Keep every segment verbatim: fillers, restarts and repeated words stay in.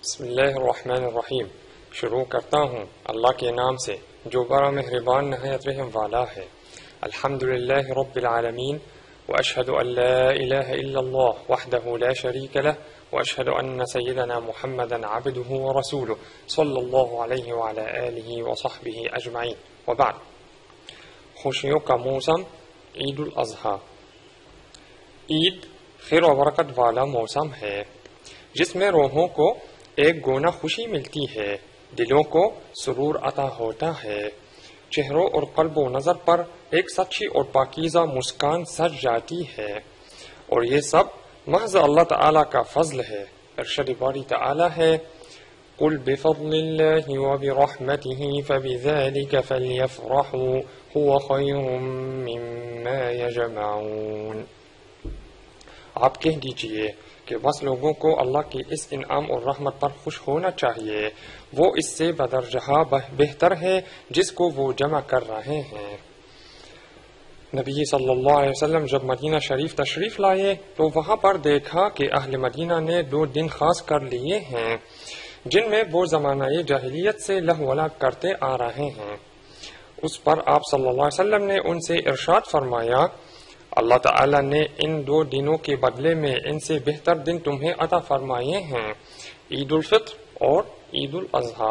بسم اللہ الرحمن الرحیم۔ شروع کرتا ہوں اللہ کے نام سے جو بڑا مہربان نہایت رحم والا ہے۔ الحمدللہ رب العالمین، واشہد ان لا الہ الا اللہ وحدہ لا شریک لہ، واشہد ان سیدنا محمدا عبدہ ورسولہ صلی اللہ علیہ وعلی آلہ وصحبہ اجمعین، وبعد۔ خوشیوں کا موسم عید الاضحیٰ۔ عید خیر و برکت والا موسم ہے جس میں روحوں کو ایک گونا خوشی ملتی ہے، دلوں کو سرور عطا ہوتا ہے، چہروں اور قلب و نظر پر ایک سچی اور پاکیزہ مسکان سج جاتی ہے، اور یہ سب محض اللہ تعالی کا فضل ہے۔ ارشاد باری تعالی ہے، قل بفضل اللہ وبرحمتہ فبذلک فلیفرحوا هو خیر مما یجمعون۔ آپ کہہ دیجئے کہ بس لوگوں کو اللہ کی اس انعام اور رحمت پر خوش ہونا چاہیے، وہ اس سے بدرجہ بہتر ہے جس کو وہ جمع کر رہے ہیں۔ نبی صلی اللہ علیہ وسلم جب مدینہ شریف تشریف لائے تو وہاں پر دیکھا کہ اہل مدینہ نے دو دن خاص کر لیے ہیں جن میں وہ زمانہ جاہلیت سے لہو لعب کرتے آ رہے ہیں۔ اس پر آپ صلی اللہ علیہ وسلم نے ان سے ارشاد فرمایا، اللہ تعالی نے ان دو دنوں کے بدلے میں ان سے بہتر دن تمہیں عطا فرمائے ہیں، عید الفطر اور عید الاضحیٰ۔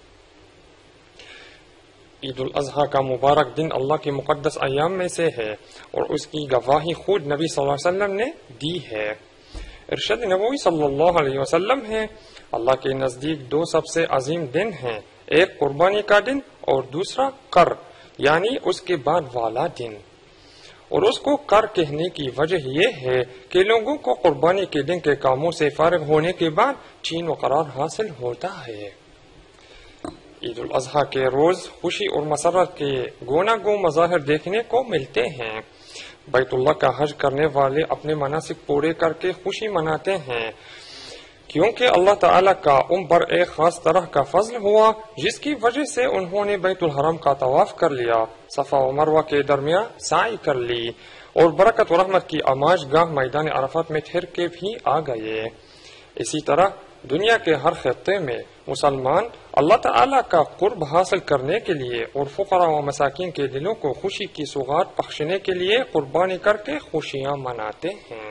عید الاضحیٰ کا مبارک دن اللہ کے مقدس ایام میں سے ہے اور اس کی گواہی خود نبی صلی اللہ علیہ وسلم نے دی ہے۔ ارشاد نبوی صلی اللہ علیہ وسلم ہے، اللہ کے نزدیک دو سب سے عظیم دن ہیں، ایک قربانی کا دن اور دوسرا قر یعنی اس کے بعد والا دن۔ اور اس کو قر کہنے کی وجہ یہ ہے کہ لوگوں کو قربانی کے دن کے کاموں سے فارغ ہونے کے بعد چین و قرار حاصل ہوتا ہے۔ عید الاضحیٰ کے روز خوشی اور مسرت کے گونا گو مظاہر دیکھنے کو ملتے ہیں۔ بیت اللہ کا حج کرنے والے اپنے مناسک پورے کر کے خوشی مناتے ہیں، کیونکہ اللہ تعالیٰ کا ان پر ایک خاص طرح کا فضل ہوا جس کی وجہ سے انہوں نے بیت الحرم کا طواف کر لیا، صفا و مروہ کے درمیان سعی کر لی اور برکت و رحمت کی آماج گاہ میدان عرفات میں ٹھہر کے بھی آ گئے۔ اسی طرح دنیا کے ہر خطے میں مسلمان اللہ تعالیٰ کا قرب حاصل کرنے کے لیے اور فقراء و مساکین کے دلوں کو خوشی کی سوغات بخشنے کے لیے قربانی کر کے خوشیاں مناتے ہیں۔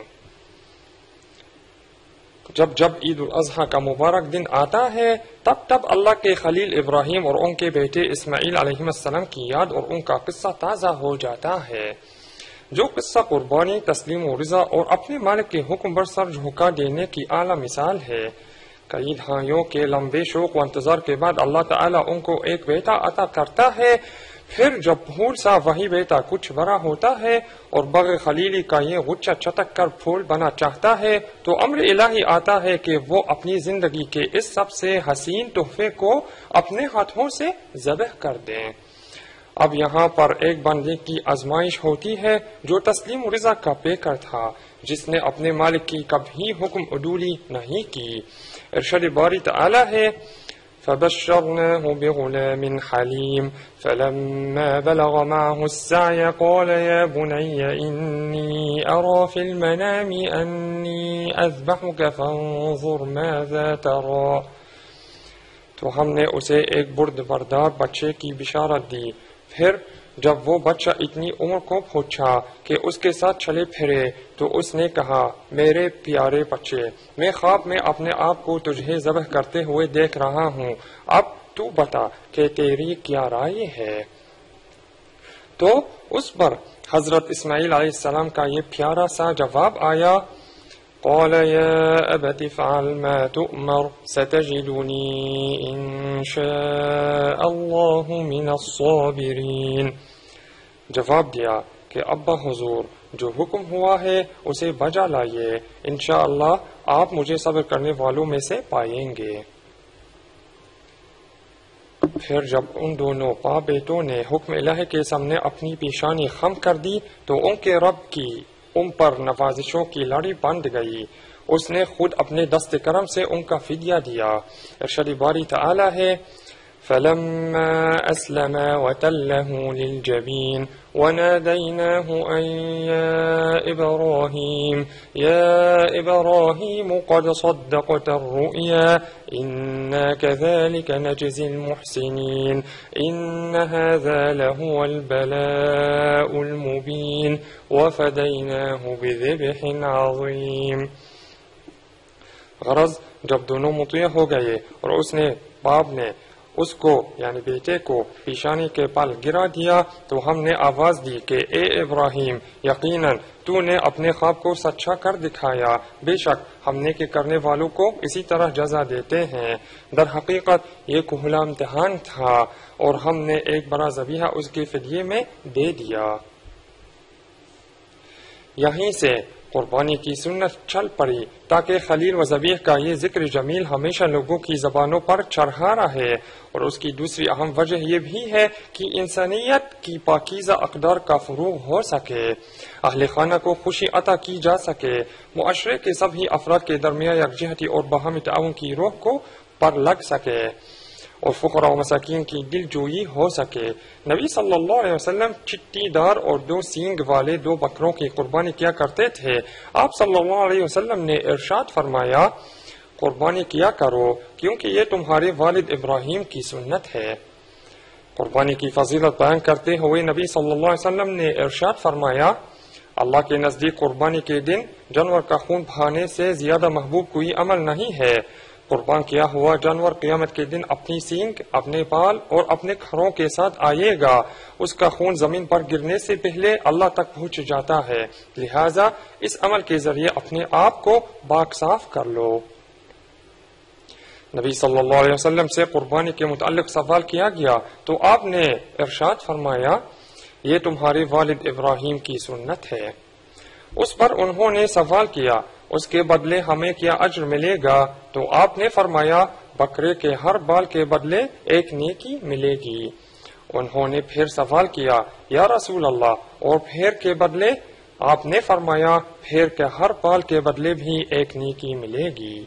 جب جب عید الاضحیٰ کا مبارک دن آتا ہے تب تب اللہ کے خلیل ابراہیم اور ان کے بیٹے اسماعیل علیہ السلام کی یاد اور ان کا قصہ تازہ ہو جاتا ہے، جو قصہ قربانی، تسلیم و رضا اور اپنے مالک کے حکم پر سر جھکا دینے کی اعلیٰ مثال ہے۔ کئی دہائیوں کے لمبے شوق و انتظار کے بعد اللہ تعالیٰ ان کو ایک بیٹا عطا کرتا ہے، پھر جب پھول سا وہی بیٹا کچھ بڑا ہوتا ہے اور بغ خلیلی کا یہ غچہ چٹک کر پھول بنا چاہتا ہے تو امر الہی آتا ہے کہ وہ اپنی زندگی کے اس سب سے حسین تحفے کو اپنے ہاتھوں سے ذبح کر دیں۔ اب یہاں پر ایک بندے کی آزمائش ہوتی ہے جو تسلیم و رضا کا پیکر تھا، جس نے اپنے مالک کی کبھی حکم عدولی نہیں کی۔ ارشاد باری تعالی ہے، فبشرناه بغلام حليم فلما بلغ معه السعي قال يا بني إني أرى في المنام أني أذبحك فانظر ماذا ترى۔ تو ہم نے اسے ایک برد بردار بچے کی بشارت دی، پھر جب وہ بچہ اتنی عمر کو پہنچا کہ اس کے ساتھ چلے پھرے تو اس نے کہا، میرے پیارے بچے، میں خواب میں اپنے آپ کو تجھے ذبح کرتے ہوئے دیکھ رہا ہوں، اب تو بتا کہ تیری کیا رائے ہے؟ تو اس پر حضرت اسماعیل علیہ السلام کا یہ پیارا سا جواب آیا، قال يا أبت افعل ما تؤمر ستجدني إن شاء الله من الصابرين۔ جواب دیا کہ ابا حضور، جو حکم ہوا ہے اسے بجا لائیے، انشاءاللہ آپ مجھے صبر کرنے والوں میں سے پائیں گے۔ پھر جب ان دونوں باپ بیٹوں نے حکم الہی کے سامنے اپنی پیشانی خم کر دی تو ان کے رب کی ان پر نوازشوں کی لڑی بند گئی، اس نے خود اپنے دست کرم سے ان کا فدیہ دیا۔ ارشاد باری تعالی ہے، فلما اسلما وتله للجبين وناديناه أن يا إبراهيم يا إبراهيم قد صدقت الرؤيا إنا كذلك نجزي المحسنين إن هذا لهو البلاء المبين وفديناه بذبح عظيم. غرض جب دونوں مطیع ہو گئے اور اس نے باپ نے اس کو یعنی بیٹے کو پیشانی کے پل گرا دیا تو ہم نے آواز دی کہ اے ابراہیم یقیناً تو نے اپنے خواب کو سچا کر دکھایا، بے شک ہم نے کہ کرنے والوں کو اسی طرح جزا دیتے ہیں۔ در حقیقت یہ کھلا امتحان تھا اور ہم نے ایک بڑا ذبیحہ اس کے فدیے میں دے دیا۔ یہیں سے قربانی کی سنت چل پڑی تاکہ خلیل و ذبیح کا یہ ذکر جمیل ہمیشہ لوگوں کی زبانوں پر چڑھا رہے، اور اس کی دوسری اہم وجہ یہ بھی ہے کہ انسانیت کی پاکیزہ اقدار کا فروغ ہو سکے، اہل خانہ کو خوشی عطا کی جا سکے، معاشرے کے سبھی افراد کے درمیان یکجہتی اور باہمی تعاون کی روح کو پر لگ سکے اور فقراء و مساکین کی دل جوئی ہو سکے۔ نبی صلی اللہ علیہ وسلم چٹی دار اور دو سینگ والے دو بکروں کی قربانی کیا کرتے تھے۔ آپ صلی اللہ علیہ وسلم نے ارشاد فرمایا قربانی کیا کرو کیونکہ یہ تمہارے والد ابراہیم کی سنت ہے۔ قربانی کی فضیلت بیان کرتے ہوئے نبی صلی اللہ علیہ وسلم نے ارشاد فرمایا اللہ کے نزدیک قربانی کے دن جانور کا خون بہانے سے زیادہ محبوب کوئی عمل نہیں ہے۔ قربان کیا ہوا جانور قیامت کے دن اپنی سینگ، اپنے بال اور اپنے کھروں کے ساتھ آئے گا، اس کا خون زمین پر گرنے سے پہلے اللہ تک پہنچ جاتا ہے، لہذا اس عمل کے ذریعے اپنے آپ کو پاک صاف کر لو۔ نبی صلی اللہ علیہ وسلم سے قربانی کے متعلق سوال کیا گیا تو آپ نے ارشاد فرمایا یہ تمہارے والد ابراہیم کی سنت ہے۔ اس پر انہوں نے سوال کیا اس کے بدلے ہمیں کیا اجر ملے گا؟ تو آپ نے فرمایا بکرے کے ہر بال کے بدلے ایک نیکی ملے گی۔ انہوں نے پھر سوال کیا یا رسول اللہ اور پھیر کے بدلے؟ آپ نے فرمایا پھیر کے ہر بال کے بدلے بھی ایک نیکی ملے گی۔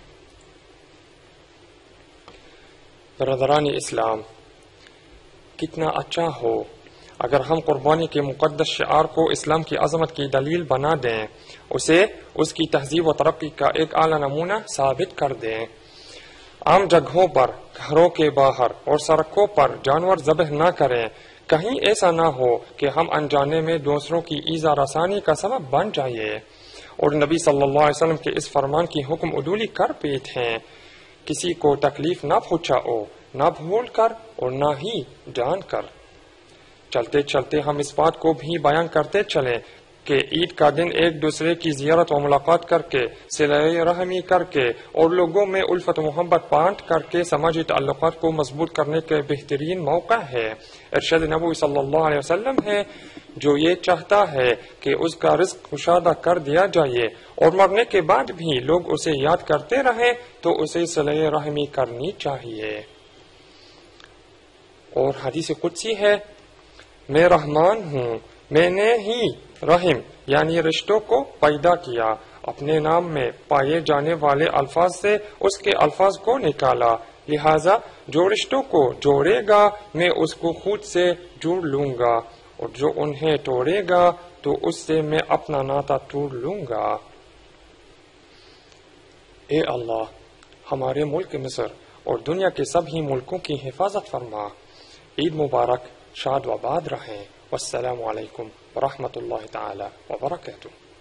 برادران اسلام، کتنا اچھا ہو اگر ہم قربانی کے مقدس شعار کو اسلام کی عظمت کی دلیل بنا دیں، اسے اس کی تہذیب و ترقی کا ایک اعلیٰ نمونہ ثابت کر دیں۔ عام جگہوں پر، گھروں کے باہر اور سڑکوں پر جانور ذبح نہ کریں، کہیں ایسا نہ ہو کہ ہم انجانے میں دوسروں کی ایذا رسانی کا سبب بن جائے اور نبی صلی اللہ علیہ وسلم کے اس فرمان کی حکم عدولی کر بیٹھیں۔ کسی کو تکلیف نہ پہنچاؤ، نہ بھول کر اور نہ ہی جان کر۔ چلتے چلتے ہم اس بات کو بھی بیان کرتے چلیں کہ عید کا دن ایک دوسرے کی زیارت و ملاقات کر کے، صلہ رحمی کر کے اور لوگوں میں الفت و محبت بانٹ کر کے سماجی تعلقات کو مضبوط کرنے کے بہترین موقع ہے۔ ارشاد نبوی صلی اللہ علیہ وسلم ہے جو یہ چاہتا ہے کہ اس کا رزق کشادہ کر دیا جائے اور مرنے کے بعد بھی لوگ اسے یاد کرتے رہیں تو اسے صلہ رحمی کرنی چاہیے۔ اور حدیث قدسی ہے میں رحمان ہوں، میں نے ہی رحم یعنی رشتوں کو پیدا کیا، اپنے نام میں پائے جانے والے الفاظ سے اس کے الفاظ کو نکالا، لہذا جو رشتوں کو جوڑے گا میں اس کو خود سے جوڑ لوں گا اور جو انہیں توڑے گا تو اس سے میں اپنا ناطہ توڑ لوں گا۔ اے اللہ ہمارے ملک مصر اور دنیا کے سبھی ملکوں کی حفاظت فرما۔ عید مبارک، شاد و آباد رہیں۔ والسلام علیکم ورحمۃ اللہ تعالی وبرکاتہ۔